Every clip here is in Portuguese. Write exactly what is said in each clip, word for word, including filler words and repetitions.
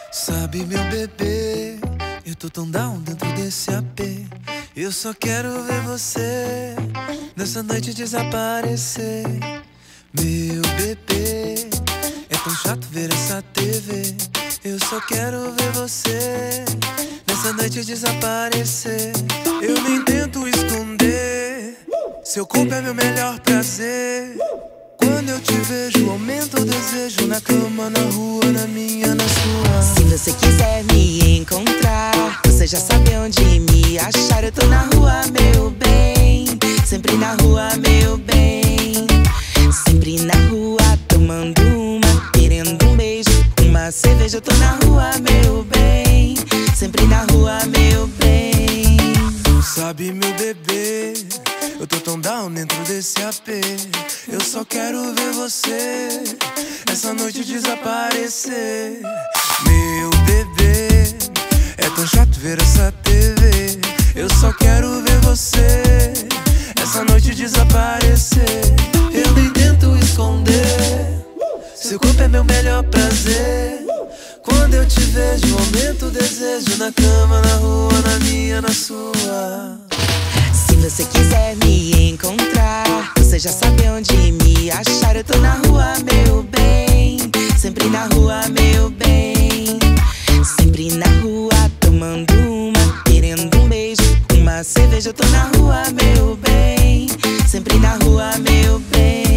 Sabe, meu bebê, eu tô tão down dentro desse A P. Eu só quero ver você nessa noite desaparecer. Meu bebê, é tão chato ver essa T V. Eu só quero ver você nessa noite desaparecer. Eu nem tento esconder, seu corpo é meu melhor prazer. Quando eu te vejo, aumenta o desejo. Na cama, na rua, na minha, na sua. Se você quiser me encontrar, você já sabe onde me achar. Eu tô na rua, meu bem, sempre na rua, meu bem. Sempre na rua, tomando uma, querendo um beijo, uma cerveja. Eu tô na rua, meu bem, sempre na rua, meu bem. Sabe, meu bebê, eu tô tão down dentro desse A P. Eu só quero ver você essa noite desaparecer. Meu bebê, é tão chato ver essa T V. Eu só quero ver você essa noite desaparecer. Eu nem tento esconder, seu corpo é meu melhor prazer. Quando eu te vejo, aumenta o desejo. Na cama, na rua, na minha, na sua. Se você quiser me encontrar, você já sabe onde me achar. Eu tô na rua, meu bem, sempre na rua, meu bem. Sempre na rua, tomando uma, querendo um beijo, uma cerveja. Eu tô na rua, meu bem, sempre na rua, meu bem.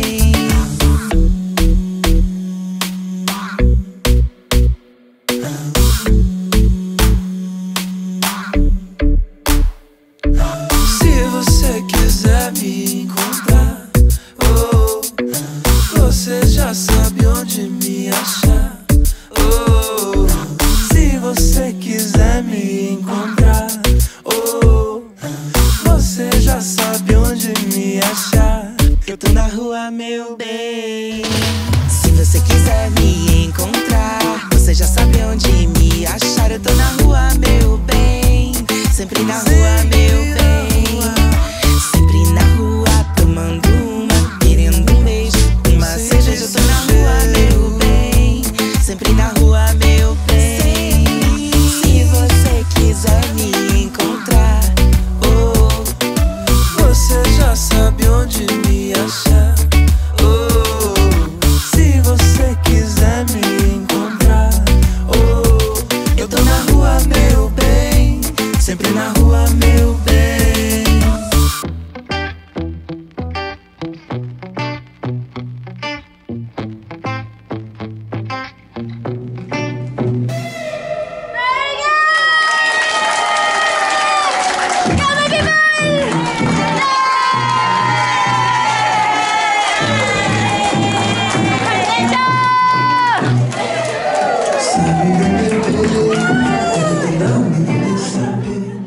Se você quiser me encontrar, oh, você já sabe onde me achar. Oh, se você quiser me encontrar, oh, você já sabe onde me achar. Eu tô na rua, meu bem. Se você quiser me encontrar, você já sabe onde me achar. Eu tô na rua, meu bem, sempre na rua, meu bem. Sempre na rua, tomando uma, querendo um beijo, uma cerveja. Eu tô na rua, meu bem, sempre na rua, meu bem. Se você quiser me encontrar, oh, você já sabe onde me achar. Oh, se você quiser me encontrar, oh, eu tô na rua, meu bem, sempre na rua, meu bem. Sabe, meu bebê, eu tô tão down desse A P.